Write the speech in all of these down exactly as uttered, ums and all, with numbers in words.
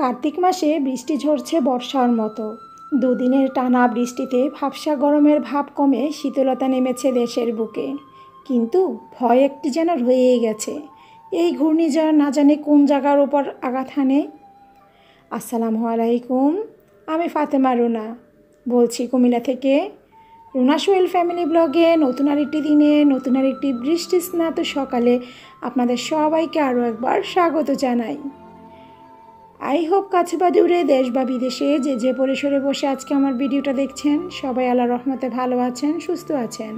কার্তিক মাসে বৃষ্টি ঝরছে বর্ষার মতো। দুদিনের টানা বৃষ্টিতে ভ্যাপসা গরমের ভাব কমে শীতলতা নেমেছে দেশের বুকে, কিন্তু ভয় একটি যেন রয়েই গেছে। এই ঘূর্ণিঝড় না জানি কোন জায়গার ওপর আঘাত হানে। আসসালামু আলাইকুম, আমি ফাতেমা রুনা বলছি কুমিল্লা থেকে। রুনা সোহেল ফ্যামিলি ব্লগে নতুন আরেকটি দিনে নতুন আরেকটি বৃষ্টি স্নাত সকালে আপনাদের সবাইকে আরও একবার স্বাগত জানাই। আই হোপ কাছে বা দূরে দেশ বা বিদেশে যে যে পরিসরে বসে আজকে আমার ভিডিওটা দেখছেন, সবাই আল্লাহর রহমতে ভালো আছেন, সুস্থ আছেন।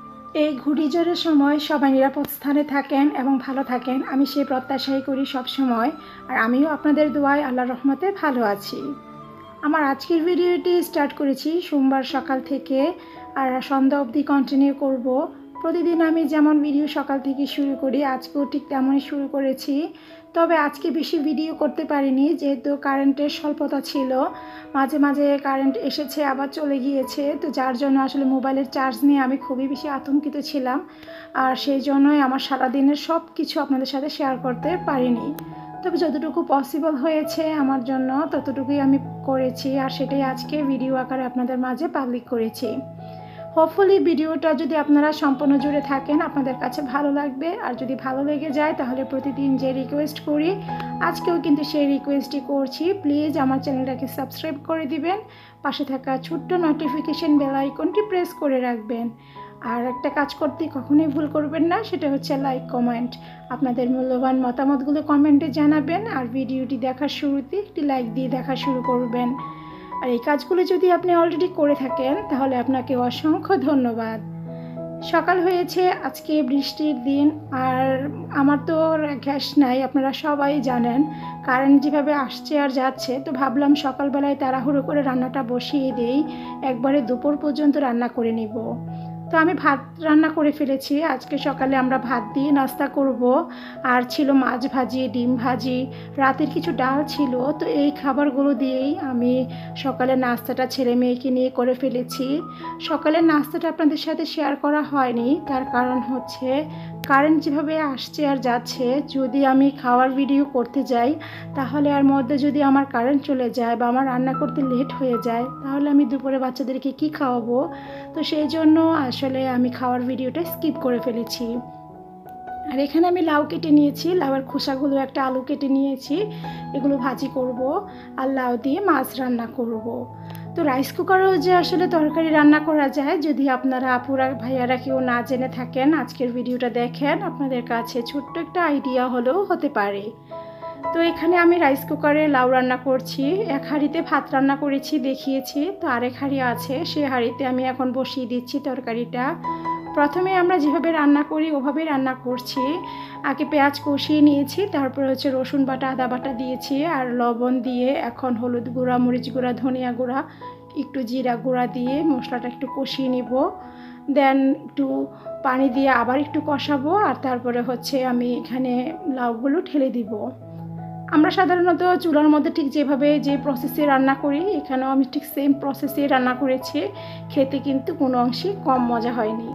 এই ঘূর্ণিঝড়ের সময় সবাই নিরাপদ স্থানে থাকেন এবং ভালো থাকেন, আমি সেই প্রত্যাশাই করি সব সময়। আর আমিও আপনাদের দোয়ায় আল্লাহর রহমতে ভালো আছি। আমার আজকের ভিডিওটি স্টার্ট করেছি সোমবার সকাল থেকে, আর সন্ধ্যা অবধি কন্টিনিউ করব। প্রতিদিন আমি যেমন ভিডিও সকাল থেকে শুরু করি, আজকেও ঠিক তেমনই শুরু করেছি। তবে আজকে বেশি ভিডিও করতে পারিনি, যেহেতু কারেন্টের স্বল্পতা ছিল। মাঝে মাঝে কারেন্ট এসেছে আবার চলে গিয়েছে, তো যার জন্য আসলে মোবাইলের চার্জ নিয়ে আমি খুবই বেশি আতঙ্কিত ছিলাম। আর সেই জন্যই আমার সারাদিনের সব কিছু আপনাদের সাথে শেয়ার করতে পারিনি। তবে যতটুকু পসিবল হয়েছে আমার জন্য ততটুকুই আমি করেছি, আর সেটাই আজকে ভিডিও আকারে আপনাদের মাঝে পাবলিক করেছি। হোপফুলি ভিডিওটা যদি আপনারা সম্পূর্ণ জুড়ে থাকেন আপনাদের কাছে ভালো লাগবে। আর যদি ভালো লেগে যায় তাহলে প্রতিদিন যে রিকোয়েস্ট করি, আজকেও কিন্তু সেই রিকোয়েস্টই করছি, প্লিজ আমার চ্যানেলটাকে সাবস্ক্রাইব করে দিবেন, পাশে থাকা ছোট্ট নোটিফিকেশন বেল আইকনটি প্রেস করে রাখবেন। আর একটা কাজ করতে কখনোই ভুল করবেন না, সেটা হচ্ছে লাইক কমেন্ট। আপনাদের মূল্যবান মতামতগুলো কমেন্টে জানাবেন, আর ভিডিওটি দেখার শুরুতে একটি লাইক দিয়ে দেখা শুরু করবেন। আর এই কাজগুলো যদি আপনি অলরেডি করে থাকেন তাহলে আপনাকে অসংখ্য ধন্যবাদ। সকাল হয়েছে, আজকে বৃষ্টির দিন, আর আমার তো গ্যাস নাই, আপনারা সবাই জানেন। কারেন্ট যেভাবে আসছে আর যাচ্ছে, তো ভাবলাম সকালবেলায় তাড়াহুড়ো করে রান্নাটা বসিয়ে দেই, একবারে দুপুর পর্যন্ত রান্না করে নিব। তো আমি ভাত রান্না করে ফেলেছি। আজকে সকালে আমরা ভাত দিয়ে নাস্তা করব, আর ছিল মাছ ভাজি, ডিম ভাজি, রাতের কিছু ডাল ছিল। তো এই খাবারগুলো দিয়েই আমি সকালে নাস্তাটা ছেলে মেয়েকে নিয়ে করে ফেলেছি। সকালের নাস্তাটা আপনাদের সাথে শেয়ার করা হয়নি, তার কারণ হচ্ছে কারেন্ট যেভাবে আসছে আর যাচ্ছে, যদি আমি খাওয়ার ভিডিও করতে যাই তাহলে আর মধ্যে যদি আমার কারেন্ট চলে যায় বা আমার রান্না করতে লেট হয়ে যায়, তাহলে আমি দুপুরে বাচ্চাদেরকে কি খাওয়াবো। তো সেই জন্য আসলে আমি খাওয়ার ভিডিওটা স্কিপ করে ফেলেছি। আর এখানে আমি লাউ কেটে নিয়েছি, লাউয়ের খোসাগুলো, একটা আলু কেটে নিয়েছি, এগুলো ভাজি করব, আর লাউ দিয়ে মাছ রান্না করব। তো রাইস কুকারেও যে আসলে তরকারি রান্না করা যায়, যদি আপনারা আপুরা ভাইয়ারা কেউ না জেনে থাকেন, আজকের ভিডিওটা দেখেন, আপনাদের কাছে ছোট্ট একটা আইডিয়া হলেও হতে পারে। তো এখানে আমি রাইস কুকারে লাউ রান্না করছি, এক হাঁড়িতে ভাত রান্না করেছি দেখিয়েছি, তো আরেক হাঁড়ি আছে, সে হাঁড়িতে আমি এখন বসিয়ে দিচ্ছি তরকারিটা। প্রথমে আমরা যেভাবে রান্না করি ওভাবেই রান্না করছি। আগে পেঁয়াজ কষিয়ে নিয়েছি, তারপর হচ্ছে রসুন বাটা, আদা বাটা দিয়েছি, আর লবণ দিয়ে এখন হলুদ গুঁড়া, মরিচ গুঁড়া, ধনিয়া গুঁড়া, একটু জিরা গুঁড়া দিয়ে মশলাটা একটু কষিয়ে নিব। দেন একটু পানি দিয়ে আবার একটু কষাবো, আর তারপরে হচ্ছে আমি এখানে লাউগুলো ঢেলে দিব। আমরা সাধারণত চুলার মধ্যে ঠিক যেভাবে যে প্রসেসে রান্না করি, এখানেও আমি ঠিক সেম প্রসেসে রান্না করেছি, খেতে কিন্তু কোনো অংশে কম মজা হয়নি।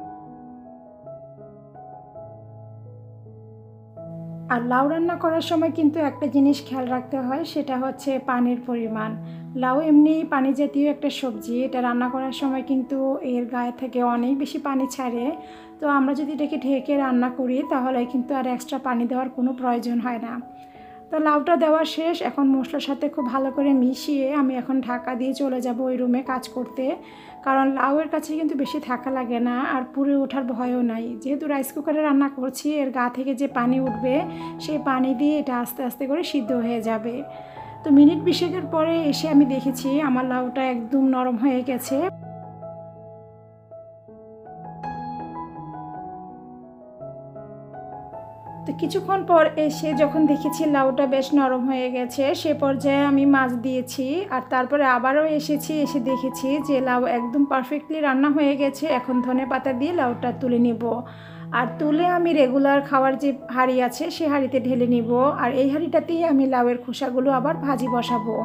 আর লাউ রান্না করার সময় কিন্তু একটা জিনিস খেয়াল রাখতে হয়, সেটা হচ্ছে পানির পরিমাণ। লাউ এমনি পানি জাতীয় একটা সবজি, এটা রান্না করার সময় কিন্তু এর গায়ে থেকে অনেক বেশি পানি ছাড়ে। তো আমরা যদি এটাকে ঢেকে রান্না করি তাহলে কিন্তু আর এক্সট্রা পানি দেওয়ার কোনো প্রয়োজন হয় না। তো লাউটা দেওয়া শেষ, এখন মশলার সাথে খুব ভালো করে মিশিয়ে আমি এখন ঢাকা দিয়ে চলে যাব ওই রুমে কাজ করতে। কারণ লাউয়ের কাছে কিন্তু বেশি থাকা লাগে না, আর পুড়ে ওঠার ভয়ও নাই। যেহেতু রাইস কুকারে রান্না করছি, এর গা থেকে যে পানি উঠবে সেই পানি দিয়ে এটা আস্তে আস্তে করে সিদ্ধ হয়ে যাবে। তো মিনিট বিশেকের পরে এসে আমি দেখেছি আমার লাউটা একদম নরম হয়ে গেছে। তো কিছুক্ষণ পর এসে যখন দেখেছি লাউটা বেশ নরম হয়ে গেছে, সে পর্যায়ে আমি মাছ দিয়েছি, আর তারপরে আবারও এসেছি, এসে দেখেছি যে লাউ একদম পারফেক্টলি রান্না হয়ে গেছে। এখন ধনেপাতা দিয়ে লাউটা তুলে নিব, আর তুলে আমি রেগুলার খাওয়ার যে হাঁড়ি আছে সে হাঁড়িতে ঢেলে নিব, আর এই হাঁড়িটাতেই আমি লাউয়ের খোসাগুলো আবার ভাজি বসাবো।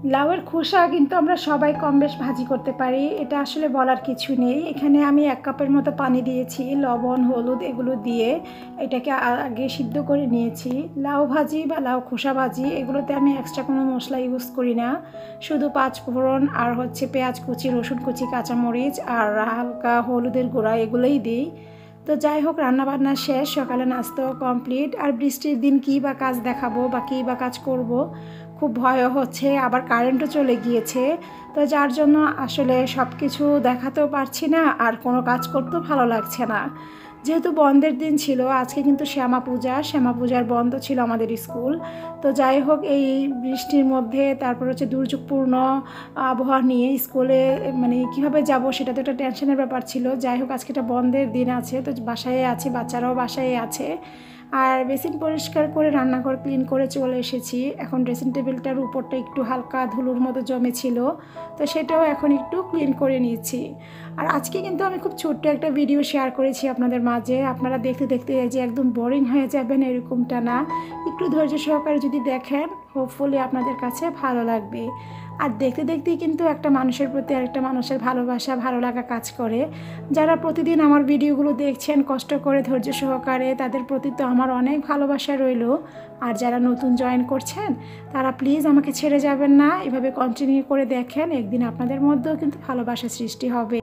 লাউয়ের খোসা কিন্তু আমরা সবাই কম বেশ ভাজি করতে পারি, এটা আসলে বলার কিছু নেই। এখানে আমি এক কাপের মতো পানি দিয়েছি, লবণ হলুদ এগুলো দিয়ে এটাকে আগে সিদ্ধ করে নিয়েছি। লাউ ভাজি বা লাউ খোসা ভাজি এগুলোতে আমি এক্সট্রা কোনো মশলা ইউজ করি না, শুধু পাঁচ ফোড়ন আর হচ্ছে পেঁয়াজ কুচি, রসুন কুচি, কাঁচামরিচ আর হালকা হলুদের গুঁড়া এগুলোই দিই। তো যাই হোক, রান্নাবান্না শেষ, সকালে নাস্তাও কমপ্লিট। আর বৃষ্টির দিন কী বা কাজ দেখাবো বা কী বা কাজ করব, খুব ভয়ও হচ্ছে, আবার কারেন্টও চলে গিয়েছে। তো যার জন্য আসলে সব কিছু দেখাতেও পারছি না, আর কোনো কাজ করতেও ভালো লাগছে না। যেহেতু বন্ধের দিন ছিল, আজকে কিন্তু শ্যামা পূজা, শ্যামা পূজার বন্ধ ছিল আমাদের স্কুল। তো যাই হোক, এই বৃষ্টির মধ্যে তারপর হচ্ছে দুর্যোগপূর্ণ আবহাওয়া নিয়ে স্কুলে মানে কীভাবে যাব সেটা তো একটা টেনশনের ব্যাপার ছিল। যাই হোক, আজকে একটা বন্ধের দিন আছে, তো বাসায় আছি, বাচ্চারাও বাসায় আছে। আর বেসিন পরিষ্কার করে রান্নাঘর ক্লিন করে চলে এসেছি। এখন ড্রেসিং টেবিলটার উপরটা একটু হালকা ধুলোর মতো জমেছিল, তো সেটাও এখন একটু ক্লিন করে নিয়েছি। আর আজকে কিন্তু আমি খুব ছোট্ট একটা ভিডিও শেয়ার করেছি আপনাদের মাঝে। আপনারা দেখতে দেখতে যে একদম বোরিং হয়ে যাবেন এরকমটা না, একটু ধৈর্য সহকারে যদি দেখেন, হোপফুলি আপনাদের কাছে ভালো লাগবে। আর দেখতে দেখতেই কিন্তু একটা মানুষের প্রতি আরেকটা মানুষের ভালোবাসা, ভালো লাগা কাজ করে। যারা প্রতিদিন আমার ভিডিওগুলো দেখছেন কষ্ট করে ধৈর্য সহকারে, তাদের প্রতি তো আমার অনেক ভালোবাসা রইল। আর যারা নতুন জয়েন করছেন তারা প্লিজ আমাকে ছেড়ে যাবেন না, এভাবে কন্টিনিউ করে দেখেন, একদিন আপনাদের মধ্যেও কিন্তু ভালোবাসা সৃষ্টি হবে।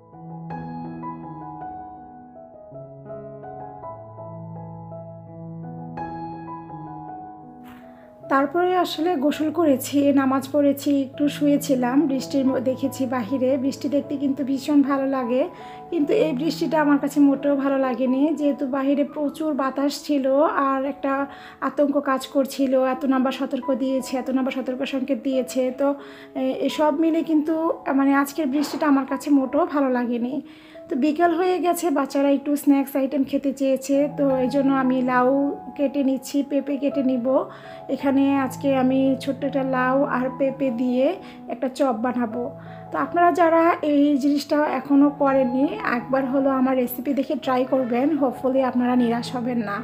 তারপরে আসলে গোসল করেছি, নামাজ পড়েছি, একটু শুয়েছিলাম। বৃষ্টির দেখেছি বাহিরে, বৃষ্টি দেখতে কিন্তু ভীষণ ভালো লাগে, কিন্তু এই বৃষ্টিটা আমার কাছে মোটেও ভালো লাগেনি, যেহেতু বাহিরে প্রচুর বাতাস ছিল আর একটা আতঙ্ক কাজ করছিল। এত নাম্বার সতর্ক দিয়েছে, এত নাম্বার সতর্ক সংকেত দিয়েছে, তো এসব মিলে কিন্তু মানে আজকের বৃষ্টিটা আমার কাছে মোটেও ভালো লাগেনি। তো বিকাল হয়ে গেছে, বাচ্চারা একটু স্ন্যাক্স আইটেম খেতে চেয়েছে, তো এই জন্য আমি লাউ কেটে নিচ্ছি, পেঁপে কেটে নিব। এখানে আজকে আমি ছোট্ট একটা লাউ আর পেঁপে দিয়ে একটা চপ বানাবো। তো আপনারা যারা এই জিনিসটা এখনও করেননি, একবার হলো আমার রেসিপি দেখে ট্রাই করবেন, হোপফুলি আপনারা নিরাশ হবেন না।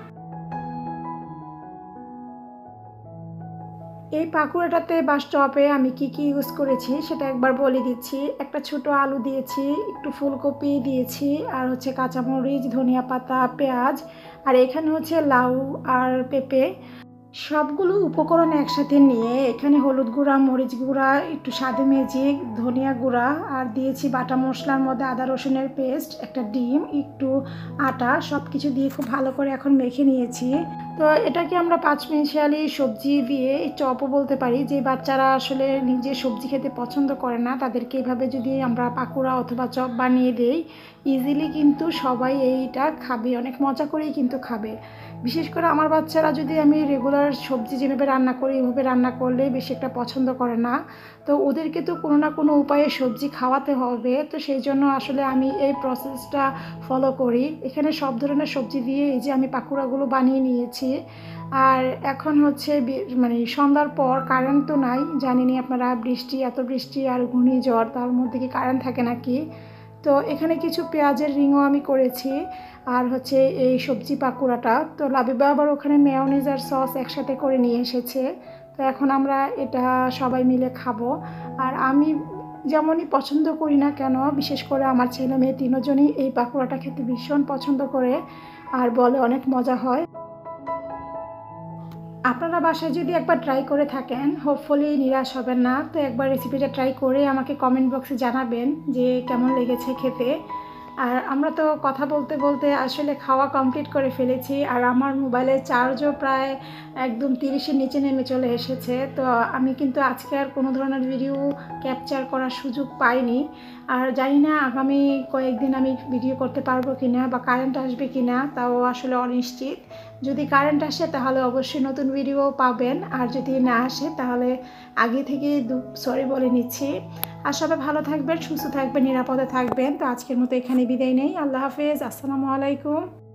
এই পাকুড়াটাতে বা চপে আমি কি কি ইউজ করেছি সেটা একবার বলে দিচ্ছি। একটা ছোট আলু দিয়েছি, একটু ফুলকপি দিয়েছি, আর হচ্ছে কাঁচামরিচ, ধনিয়া পাতা, পেঁয়াজ, আর এখানে হচ্ছে লাউ আর পেঁপে। সবগুলো উপকরণ একসাথে নিয়ে এখানে হলুদ গুঁড়া, মরিচ গুঁড়া, একটু স্বাদে ম্যাজিক, ধনিয়া গুঁড়া, আর দিয়েছি বাটা মশলার মধ্যে আদা রসুনের পেস্ট, একটা ডিম, একটু আটা, সব কিছু দিয়ে খুব ভালো করে এখন মেখে নিয়েছি। তো এটাকে আমরা পাঁচমিশালি সবজি দিয়ে চপও বলতে পারি। যে বাচ্চারা আসলে নিজে সবজি খেতে পছন্দ করে না, তাদেরকে এইভাবে যদি আমরা পাকুড়া অথবা চপ বানিয়ে দেই, ইজিলি কিন্তু সবাই এইটা খাবে, অনেক মজা করেই কিন্তু খাবে। বিশেষ করে আমার বাচ্চারা যদি আমি রেগুলার সবজি যেভাবে রান্না করি এইভাবে রান্না করলে বেশি একটা পছন্দ করে না, তো ওদেরকে তো কোনো না কোনো উপায়ে সবজি খাওয়াতে হবে। তো সেই জন্য আসলে আমি এই প্রসেসটা ফলো করি। এখানে সব ধরনের সবজি দিয়ে এই যে আমি পাকুড়াগুলো বানিয়ে নিয়েছি। আর এখন হচ্ছে মানে সন্ধ্যার পর কারেন্ট তো নাই, জানিনি আপনারা, বৃষ্টি, এত বৃষ্টি আর ঘূর্ণিঝড়, তার মধ্যে কি কারেন্ট থাকে নাকি। তো এখানে কিছু পেঁয়াজের রিংও আমি করেছি, আর হচ্ছে এই সবজি পাকুড়াটা। তো লাবিবা আবার ওখানে মেয়োনিজ আর সস একসাথে করে নিয়ে এসেছে, তো এখন আমরা এটা সবাই মিলে খাবো। আর আমি যেমনই পছন্দ করি না কেন, বিশেষ করে আমার ছেলে মেয়ে তিনজনই এই পাকুড়াটা খেতে ভীষণ পছন্দ করে আর বলে অনেক মজা হয়। আপনারা বাসায় যদি একবার ট্রাই করে থাকেন, হোপফুলি নিরাশ হবেন না। তো একবার রেসিপিটা ট্রাই করে আমাকে কমেন্ট বক্সে জানাবেন যে কেমন লেগেছে খেতে। আর আমরা তো কথা বলতে বলতে আসলে খাওয়া কমপ্লিট করে ফেলেছি, আর আমার মোবাইলের চার্জও প্রায় একদম তিরিশের নিচে নেমে চলে এসেছে। তো আমি কিন্তু আজকে আর কোনো ধরনের ভিডিও ক্যাপচার করার সুযোগ পাইনি, আর জানি না আগামী কয়েকদিন আমি ভিডিও করতে পারবো কি না, বা কারেন্ট আসবে কি না তাও আসলে অনিশ্চিত। যদি কারেন্ট আসে তাহলে অবশ্যই নতুন ভিডিও পাবেন, আর যদি না আসে তাহলে আগে থেকে সরি বলে নিচ্ছি। আর সবাই ভালো থাকবেন, সুস্থ থাকবেন, নিরাপদে থাকবেন। তো আজকের মতো এখানে বিদায় নেই। আল্লাহ হাফেজ, আসসালামু আলাইকুম।